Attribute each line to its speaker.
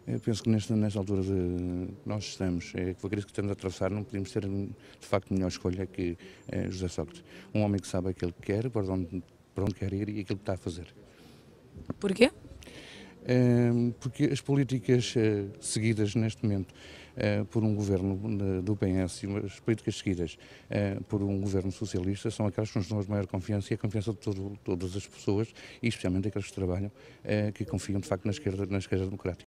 Speaker 1: Eu penso que nesta altura de nós estamos, com a crise que estamos a atravessar, não podemos ter, de facto, melhor escolha que José Sócrates. Um homem que sabe aquilo que quer, para onde quer ir e aquilo que está a fazer.
Speaker 2: Porquê?
Speaker 1: Porque as políticas seguidas neste momento por um governo do PS e as políticas seguidas por um governo socialista são aquelas que nos dão a maior confiança e a confiança de todas as pessoas, e especialmente aqueles que trabalham, que confiam de facto na esquerda democrática.